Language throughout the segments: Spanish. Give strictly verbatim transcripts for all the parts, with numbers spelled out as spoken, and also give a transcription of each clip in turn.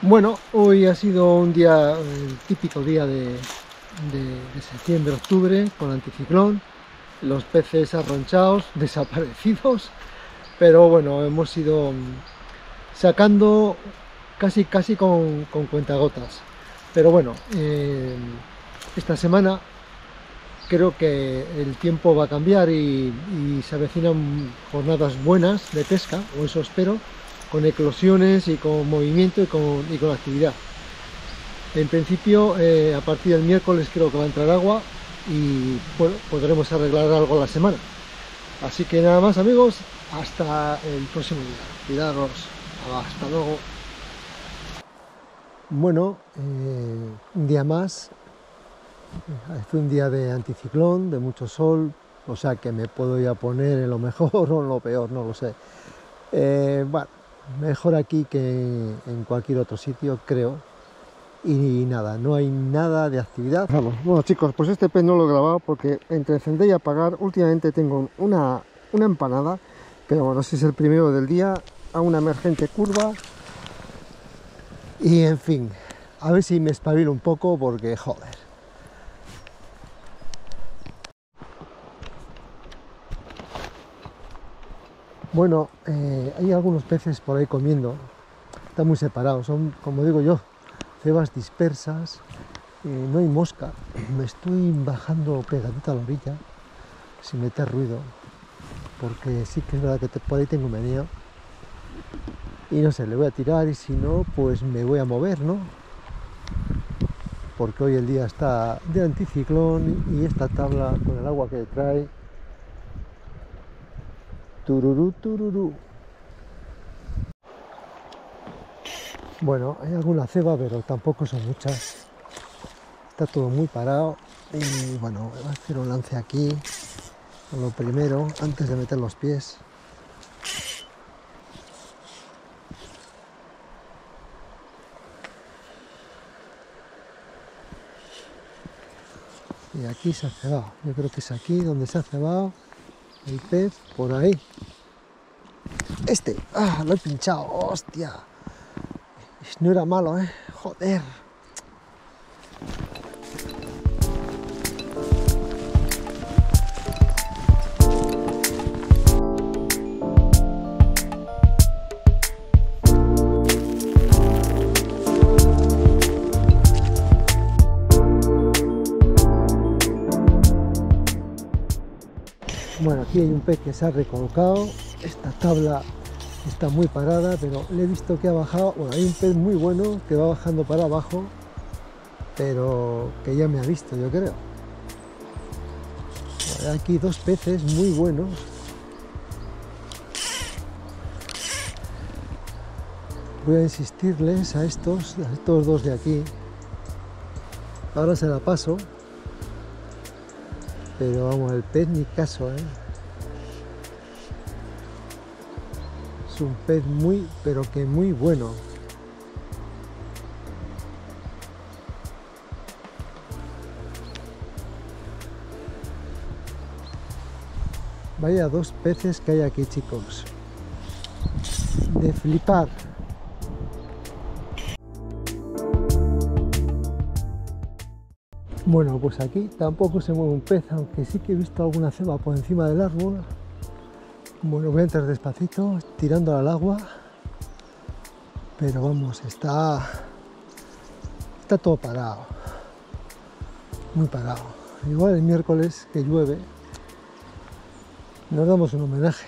Bueno, hoy ha sido un día, el típico día de, de, de septiembre, octubre, con anticiclón, los peces arronchados, desaparecidos, pero bueno, hemos ido sacando casi casi con, con cuentagotas. Pero bueno, eh, esta semana creo que el tiempo va a cambiar y, y se avecinan jornadas buenas de pesca, o eso espero, con eclosiones y con movimiento y con, y con actividad. En principio, eh, a partir del miércoles creo que va a entrar agua y bueno, podremos arreglar algo a la semana. Así que nada más, amigos, hasta el próximo día. Cuidaros, hasta luego. Bueno, eh, un día más. Fue un día de anticiclón, de mucho sol, o sea que me puedo ya poner en lo mejor o en lo peor, no lo sé. Eh, bueno, mejor aquí que en cualquier otro sitio, creo. Y nada, no hay nada de actividad. Vamos. Bueno, chicos, pues este pez no lo he grabado porque entre encender y apagar últimamente tengo una, una empanada, pero bueno, ese es el primero del día, a una emergente curva. Y en fin, a ver si me espabilo un poco porque, joder. Bueno, eh, hay algunos peces por ahí comiendo, están muy separados, son, como digo yo, cebas dispersas, eh, no hay mosca. Me estoy bajando pegadita a la orilla, sin meter ruido, porque sí que es verdad que te, por ahí tengo meneo, y no sé, le voy a tirar y si no, pues me voy a mover, ¿no? Porque hoy el día está de anticiclón y esta tabla con el agua que trae, tururú, tururú. Bueno, hay alguna ceba, pero tampoco son muchas. Está todo muy parado. Y bueno, voy a hacer un lance aquí, lo primero, antes de meter los pies. Y aquí se ha cebado. Yo creo que es aquí donde se ha cebado el pez, por ahí. Este, ah, lo he pinchado, hostia. No era malo, eh, joder. Bueno, aquí hay un pez que se ha recolocado. Esta tabla está muy parada, pero le he visto que ha bajado. Bueno, hay un pez muy bueno que va bajando para abajo, pero que ya me ha visto, yo creo. Hay aquí dos peces muy buenos. Voy a insistirles a estos, a estos dos de aquí. Ahora se la paso. Pero vamos, el pez ni caso, ¿eh? Es un pez muy, pero que muy bueno. Vaya dos peces que hay aquí, chicos. De flipar. Bueno, pues aquí tampoco se mueve un pez, aunque sí que he visto alguna ceba por encima del árbol. Bueno, voy a entrar despacito, tirando al agua. Pero vamos, está, está todo parado. Muy parado. Igual el miércoles, que llueve, nos damos un homenaje.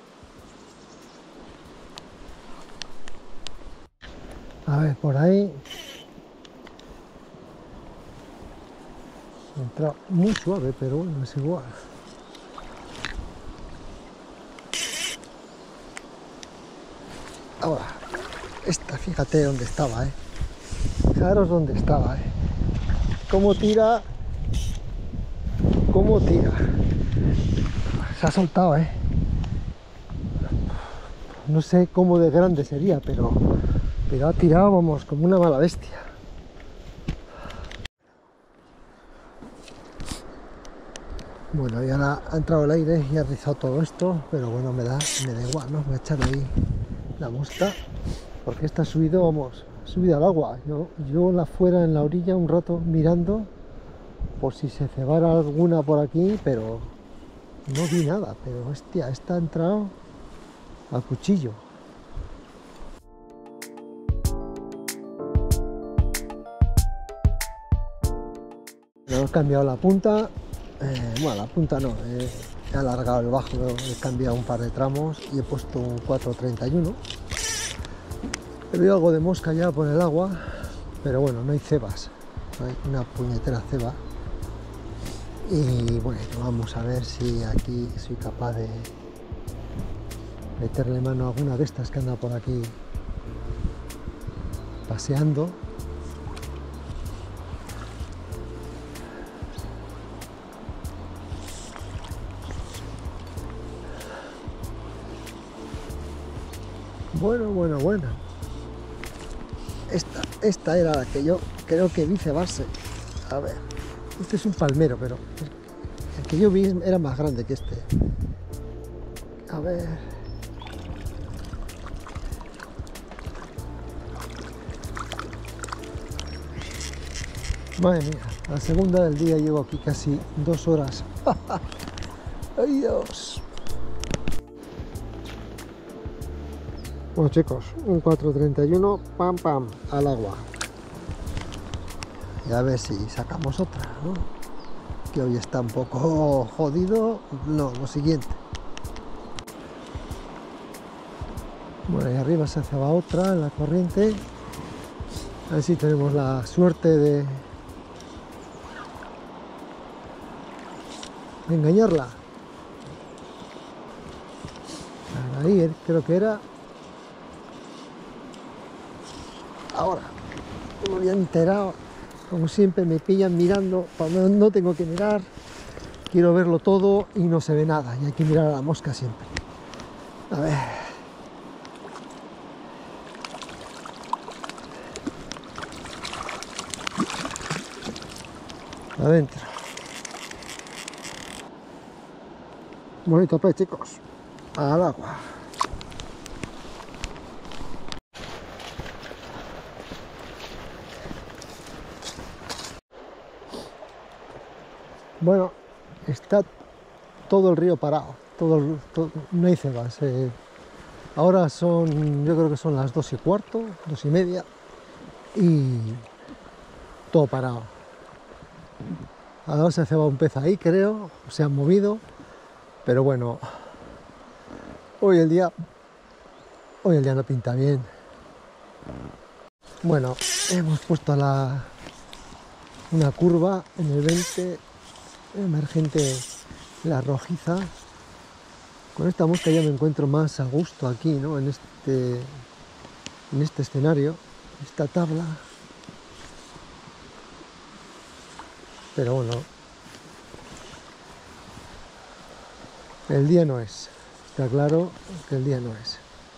A ver, por ahí. Entra muy suave, pero bueno, es igual. Ahora, esta, fíjate dónde estaba, eh. Fijaros dónde estaba, eh. Cómo tira, cómo tira. Se ha soltado, eh. No sé cómo de grande sería, pero, pero ha tirado, vamos, como una mala bestia. Bueno, y ahora ha entrado el aire y ha rizado todo esto, pero bueno, me da, me da igual, ¿no? Voy a echar ahí la mosca, porque esta ha subido, vamos, subida al agua. Yo, yo la fuera en la orilla un rato mirando por si se cebara alguna por aquí, pero no vi nada. Pero hostia, esta ha entrado a cuchillo. Hemos cambiado la punta, eh, bueno, la punta no, eh, he alargado el bajo, he cambiado un par de tramos y he puesto un cuatro treinta y uno. He visto algo de mosca ya por el agua, pero bueno, no hay cebas, no hay una puñetera ceba. Y bueno, vamos a ver si aquí soy capaz de meterle mano a alguna de estas que anda por aquí paseando. Bueno, bueno, bueno. Esta, esta era la que yo creo que vi cebarse. A ver, este es un palmero, pero el que yo vi era más grande que este. A ver. Madre mía, la segunda del día llevo aquí casi dos horas. ¡Ay, Dios! Bueno, chicos, un cuatro treinta y uno, pam pam, al agua. Y a ver si sacamos otra, ¿no? Que hoy está un poco jodido. No, lo siguiente. Bueno, ahí arriba se hace otra en la corriente. A ver si tenemos la suerte de, de engañarla. Ahí creo que era. Ahora, no me había enterado, como siempre me pillan mirando, cuando no tengo que mirar, quiero verlo todo y no se ve nada, y hay que mirar a la mosca siempre. A ver. Adentro. Bonito pez, chicos. Al agua. Bueno, está todo el río parado, todo, el, todo no hay cebas. Eh, ahora son, yo creo que son las dos y cuarto, dos y media, y todo parado. Ahora se ha cebado un pez ahí, creo, se han movido, pero bueno, hoy el día, hoy el día no pinta bien. Bueno, hemos puesto la, una curva en el veinte. Emergente la rojiza. Con esta mosca ya me encuentro más a gusto aquí, ¿no? En este, en este escenario, esta tabla. Pero bueno, el día no es. Está claro que el día no es.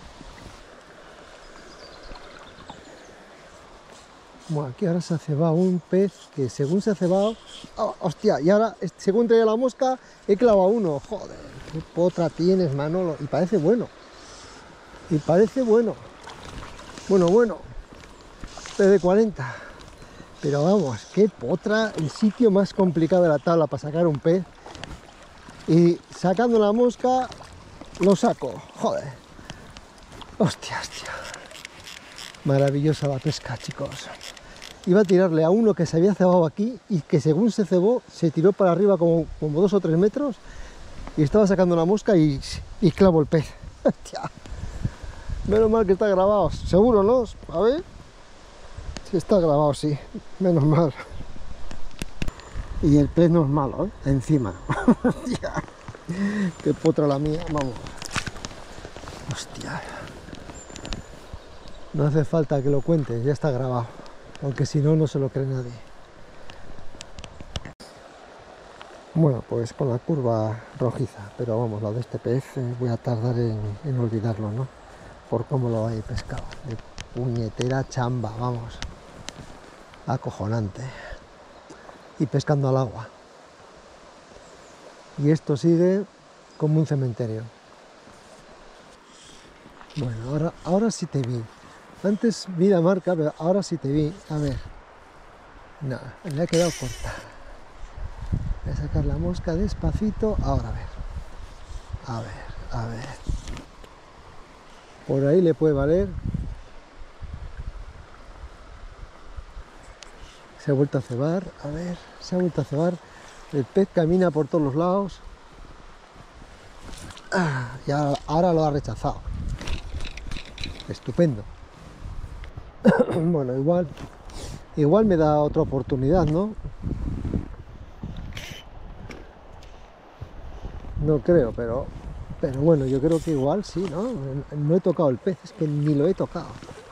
Bueno, aquí ahora se ha cebado un pez que según se ha cebado... Oh, hostia, y ahora según traía la mosca he clavado uno. Joder, qué potra tienes, Manolo. Y parece bueno. Y parece bueno. Bueno, bueno. Pez de cuarenta. Pero vamos, qué potra. El sitio más complicado de la tabla para sacar un pez. Y sacando la mosca lo saco. Joder. Hostia, hostia. Maravillosa la pesca, chicos. Iba a tirarle a uno que se había cebado aquí y que según se cebó se tiró para arriba como, como dos o tres metros y estaba sacando la mosca y, y clavo el pez. Menos mal que está grabado, seguro, ¿no? A ver si está grabado, sí, menos mal. Y el pez no es malo, ¿eh? Encima. Qué potra la mía, vamos. Hostia. No hace falta que lo cuentes, ya está grabado. Aunque si no, no se lo cree nadie. Bueno, pues con la curva rojiza. Pero vamos, lo de este pez eh, voy a tardar en, en olvidarlo, ¿no? Por cómo lo he pescado. De puñetera chamba, vamos. Acojonante. Y pescando al agua. Y esto sigue como un cementerio. Bueno, ahora, ahora sí te vi. Antes vi la marca, pero ahora sí te vi. A ver. Nada, me ha quedado corta. Voy a sacar la mosca despacito. Ahora a ver. A ver, a ver. Por ahí le puede valer. Se ha vuelto a cebar. A ver, se ha vuelto a cebar. El pez camina por todos los lados. Ah, y ahora lo ha rechazado. Estupendo. Bueno, igual igual me da otra oportunidad, ¿no? No creo, pero pero bueno, yo creo que igual sí, ¿no? No he tocado el pez, es que ni lo he tocado.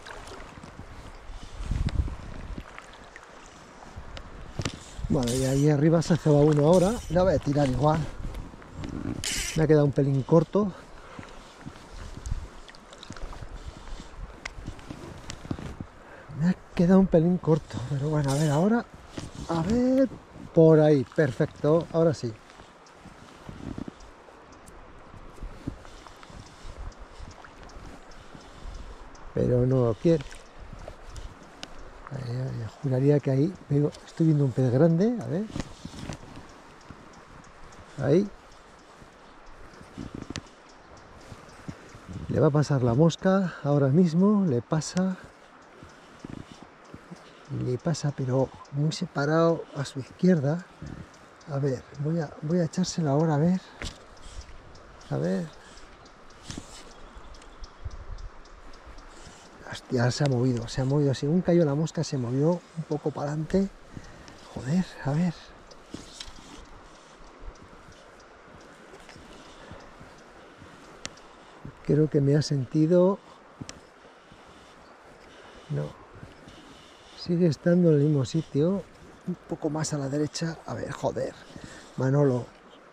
Bueno, y ahí arriba se hace uno ahora. La voy a tirar igual. Me ha quedado un pelín corto. Me ha quedado un pelín corto, pero bueno, a ver ahora. A ver, por ahí, perfecto, ahora sí. Pero no lo quiere. Eh, juraría que ahí veo, estoy viendo un pez grande, a ver. Ahí. Le va a pasar la mosca ahora mismo, le pasa. Le pasa, pero muy separado a su izquierda. A ver, voy a, voy a echárselo ahora, a ver. A ver. Hostia, se ha movido, se ha movido. Según cayó la mosca, se movió un poco para adelante. Joder, a ver. Creo que me ha sentido... No. Sigue estando en el mismo sitio. Un poco más a la derecha. A ver, joder. Manolo.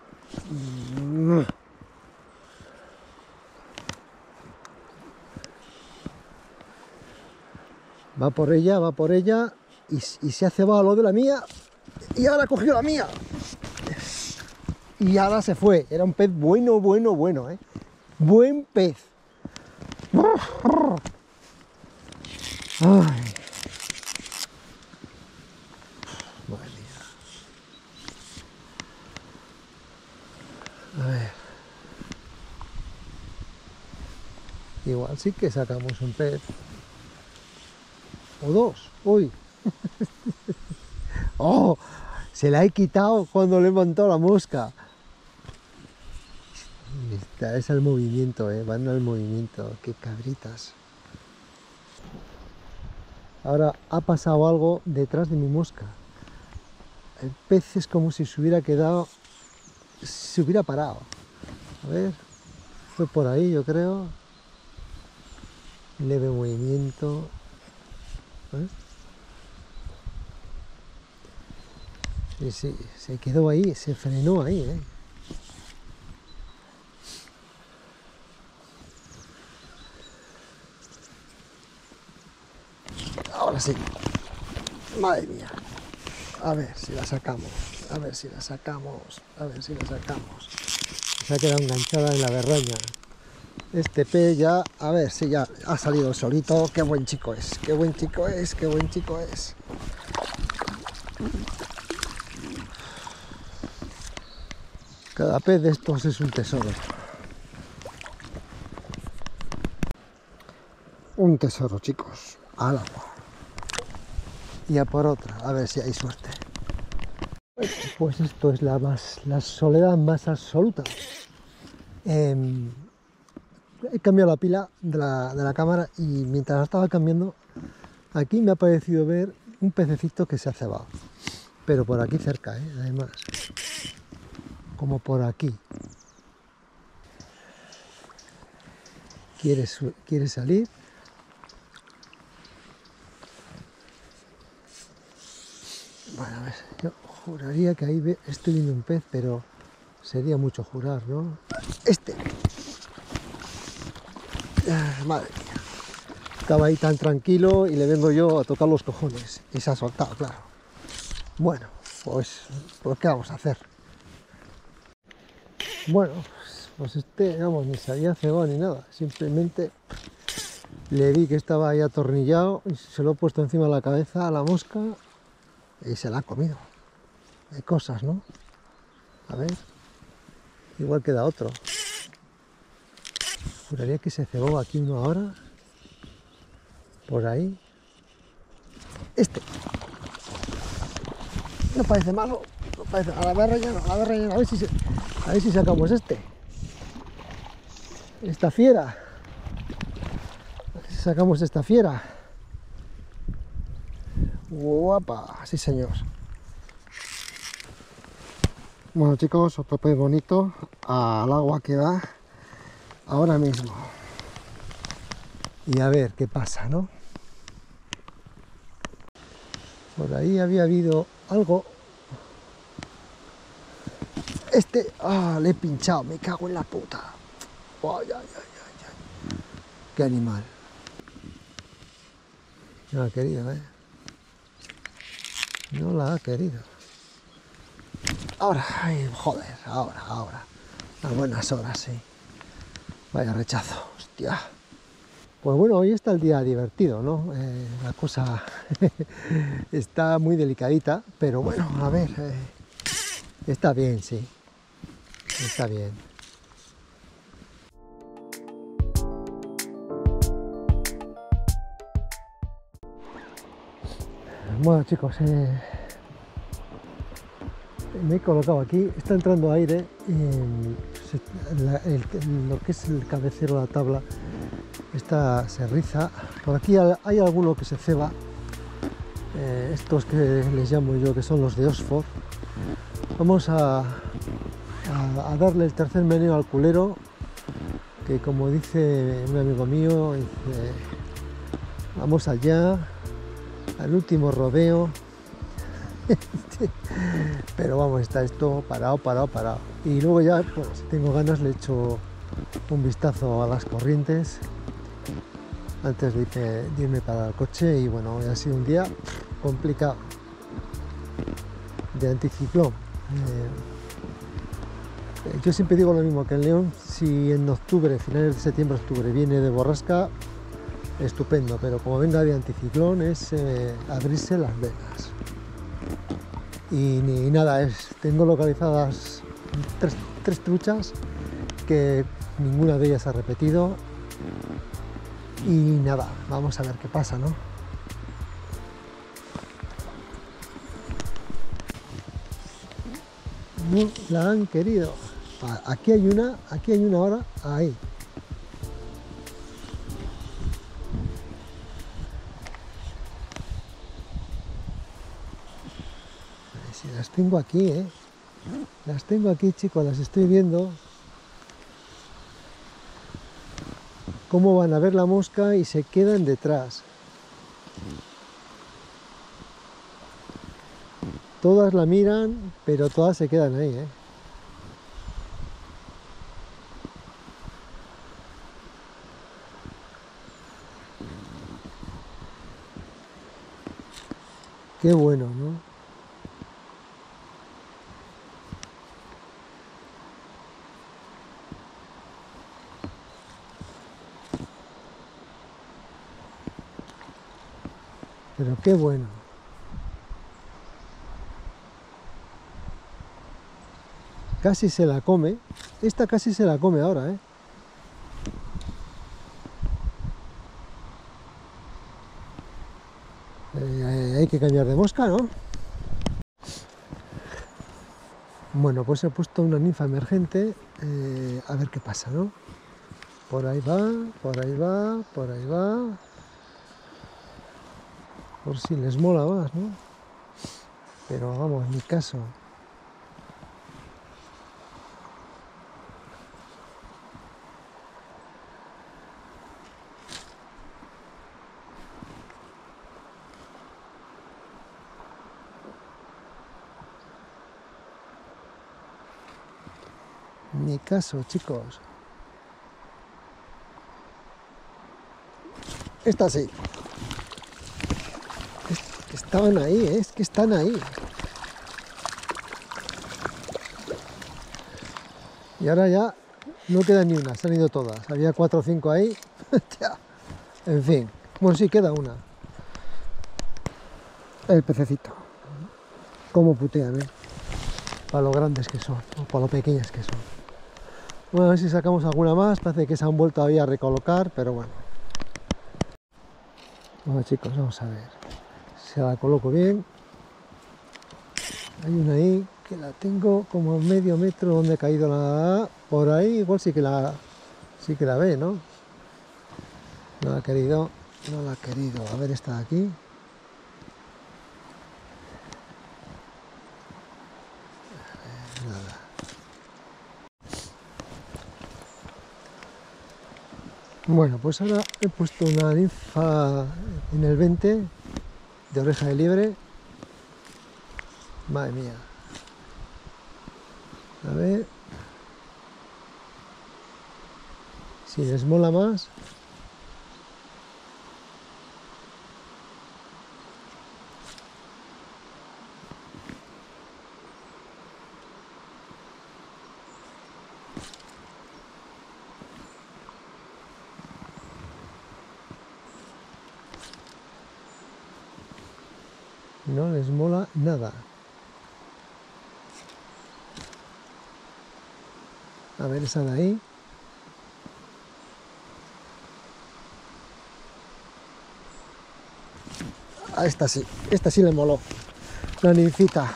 Va por ella, va por ella. Y, y se ha cebado lo de la mía. Y ahora cogió la mía. Y ahora se fue. Era un pez bueno, bueno, bueno, ¿eh? Buen pez. Ay. Madre mía. A ver. Igual sí que sacamos un pez. O dos. Uy. Oh, se la he quitado cuando le he montado la mosca. Esta es el movimiento, eh. Van al movimiento. Qué cabritas. Ahora ha pasado algo detrás de mi mosca. El pez es como si se hubiera quedado, se hubiera parado. A ver, fue por ahí, yo creo. Leve movimiento. ¿Eh? Sí, sí, se quedó ahí, se frenó ahí, ¿eh? Ahora sí. Madre mía. A ver si la sacamos. A ver si la sacamos. A ver si la sacamos. Se ha quedado enganchada en la berraña. Este pez ya, a ver si ya ha salido solito. Qué buen chico es, qué buen chico es, qué buen chico es. Cada pez de estos es un tesoro. Un tesoro, chicos. Al agua. Y a por otra, a ver si hay suerte. Pues esto es la más, la soledad más absoluta. Eh, he cambiado la pila de la, de la cámara y mientras la estaba cambiando, aquí me ha parecido ver un pececito que se ha cebado. Pero por aquí cerca, ¿eh? Además. Como por aquí. ¿Quiere, quiere salir? Bueno, a ver, yo juraría que ahí ve, estoy viendo un pez, pero sería mucho jurar, ¿no? Este. Ah, madre mía. Estaba ahí tan tranquilo y le vengo yo a tocar los cojones. Y se ha soltado, claro. Bueno, pues, pues ¿qué vamos a hacer? Bueno, pues este, vamos, ni se había cebado ni nada. Simplemente Le vi que estaba ahí atornillado y se lo he puesto encima de la cabeza a la mosca y se la ha comido. Hay cosas, ¿no? A ver, igual queda otro. Juraría que se cebó aquí uno ahora. Por ahí. Este. No parece malo. No parece. A la barra ya no, a la barra ya no. A ver si, se... a ver si sacamos este. Esta fiera. A ver si sacamos esta fiera. Guapa. Sí, señor. Bueno, chicos, otro pez bonito al agua que va ahora mismo. Y a ver qué pasa, ¿no? Por ahí había habido algo. Este, ah, le he pinchado, me cago en la puta. Ay, ay, ay, ay, ay. Qué animal. No la ha querido, ¿eh? No la ha querido. Ahora, ay, joder, ahora, ahora. A buenas horas, sí. Vaya rechazo, hostia. Pues bueno, hoy está el día divertido, ¿no? Eh, la cosa está muy delicadita, pero bueno, a ver, eh, está bien, sí. Está bien. Bueno, chicos, eh, me he colocado aquí, está entrando aire y se, la, el, lo que es el cabecero de la tabla esta se riza. Por aquí hay alguno que se ceba, eh, estos que les llamo yo, que son los de Oxford. Vamos a, a, a darle el tercer meneo al culero, que como dice un amigo mío, dice, vamos allá, al último rodeo. Pero vamos, está esto parado, parado, parado. Y luego ya, pues, si tengo ganas, le echo un vistazo a las corrientes antes de irme, de irme para el coche. Y bueno, hoy ha sido un día complicado de anticiclón. Eh, yo siempre digo lo mismo que en León: si en octubre, finales de septiembre, octubre, viene de borrasca, estupendo, pero como venga de anticiclón es eh, abrirse las venas. Y ni nada, es, tengo localizadas tres, tres truchas que ninguna de ellas ha repetido. Y nada, vamos a ver qué pasa, ¿no? No la han querido. Aquí hay una, aquí hay una ahora, ahí. Si las tengo aquí, ¿eh? Las tengo aquí, chicos, las estoy viendo. Cómo van a ver la mosca y se quedan detrás. Todas la miran, pero todas se quedan ahí, ¿eh? Qué bueno, ¿no? Pero qué bueno. Casi se la come. Esta casi se la come ahora, ¿eh? Eh, hay que cambiar de mosca, ¿no? Bueno, pues he puesto una ninfa emergente, eh, a ver qué pasa, ¿no? Por ahí va, por ahí va, por ahí va. Por si les mola más, ¿no? Pero vamos, ni caso. Ni caso, chicos. Esta sí. Estaban ahí, ¿eh? Es que están ahí. Y ahora ya no queda ni una, se han ido todas. Había cuatro o cinco ahí. En fin, bueno, sí, queda una. El pececito. Cómo putean, ¿eh? Para lo grandes que son, o para lo pequeñas que son. Bueno, a ver si sacamos alguna más. Parece que se han vuelto ahí a recolocar, pero bueno. Bueno, chicos, vamos a ver. Se la coloco bien. Hay una ahí que la tengo como a medio metro donde ha caído la... Por ahí igual sí que la... Sí que la ve, ¿no? No la ha querido. No la ha querido. A ver, esta de aquí. Nada. Bueno, pues ahora he puesto una ninfa en el veinte de oreja de liebre. Madre mía. A ver si les mola más. No les mola nada. A ver esa de ahí. A esta sí, esta sí le moló. La ninfita.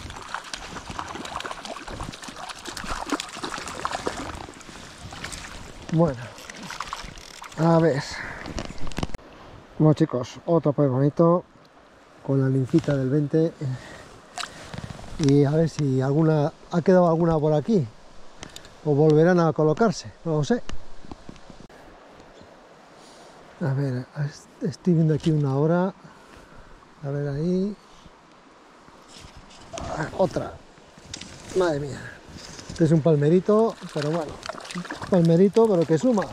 Bueno, a ver. Bueno, chicos, otro pez bonito con la ninfita del veinte. Y a ver si alguna ha quedado alguna por aquí. O volverán a colocarse, no lo sé. A ver, estoy viendo aquí una hora. A ver ahí. Otra. Madre mía. Este es un palmerito, pero bueno. Un palmerito, pero que suma.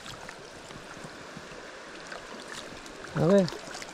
A ver.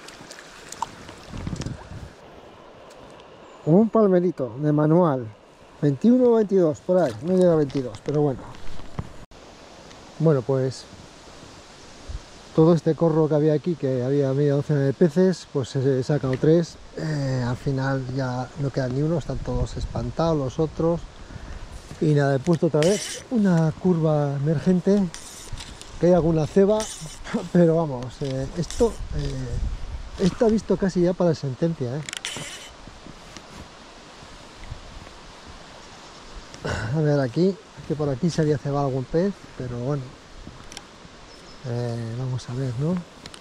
Un palmerito de manual. veintiuno o veintidós, por ahí. No llega a veintidós, pero bueno. Bueno, pues todo este corro que había aquí, que había media docena de peces, pues he sacado tres. Eh, al final ya no queda ni uno, están todos espantados los otros. Y nada, he puesto otra vez una curva emergente, que hay alguna ceba, pero vamos, eh, esto eh, está visto casi ya para sentencia, ¿eh? A ver aquí, que por aquí se había cebado algún pez, pero bueno, eh, vamos a ver, ¿no?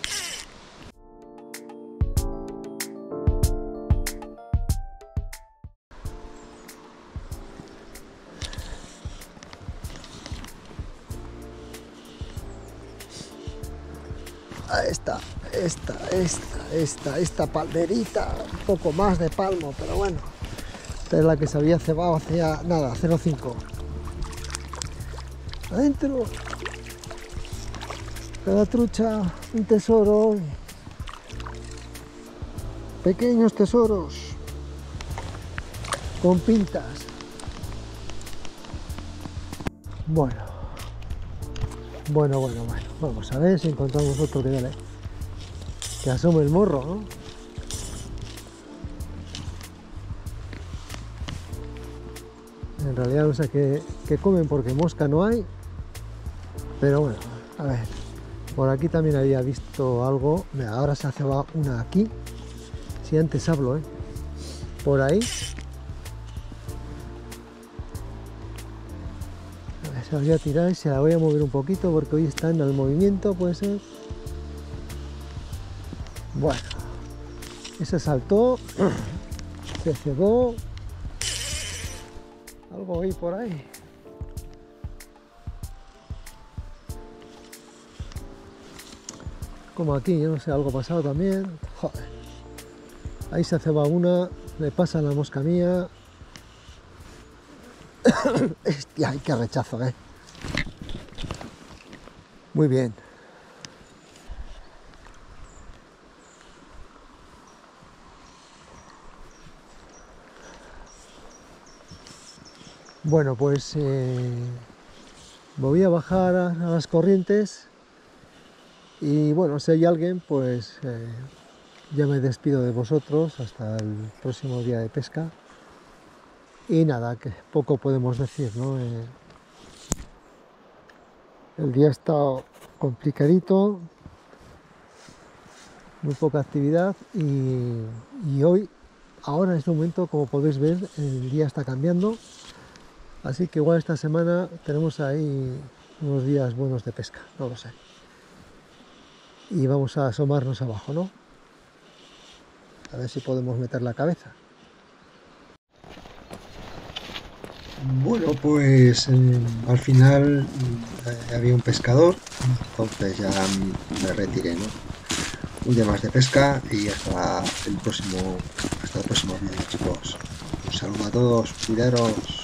Ah, esta, esta, esta, esta, esta palmerita, un poco más de palmo, pero bueno, esta es la que se había cebado hacía nada, cero coma cinco. Adentro, cada trucha, un tesoro, pequeños tesoros, con pintas. Bueno, bueno, bueno, bueno, vamos a ver si encontramos otro que dale, que asome el morro, ¿no? En realidad no sé qué, qué comen porque mosca no hay, pero bueno, a ver, por aquí también había visto algo. Mira, ahora se ha cebado una aquí, si antes hablo, ¿eh? Por ahí. A ver, se la voy a tirar y se la voy a mover un poquito porque hoy está en el movimiento, puede ser. Bueno, ese saltó, se cebó. Algo ahí por ahí. Como aquí, yo no sé, algo pasado también. Joder. Ahí se ceba una, le pasa la mosca mía. Hostia, ay, qué rechazo, eh. Muy bien. Bueno, pues eh, me voy a bajar a, a las corrientes Y bueno, si hay alguien, pues eh, ya me despido de vosotros hasta el próximo día de pesca. Y nada, que poco podemos decir, ¿no? Eh, el día está complicadito, muy poca actividad y, y hoy, ahora en este momento, como podéis ver, el día está cambiando. Así que igual esta semana tenemos ahí unos días buenos de pesca, no lo sé. Y vamos a asomarnos abajo, ¿no? A ver si podemos meter la cabeza. Bueno, pues eh, al final eh, había un pescador, entonces ya mm, me retiré, ¿no? Un día más de pesca y hasta el próximo, hasta el próximo vídeo, chicos. Un saludo a todos, cuidaros.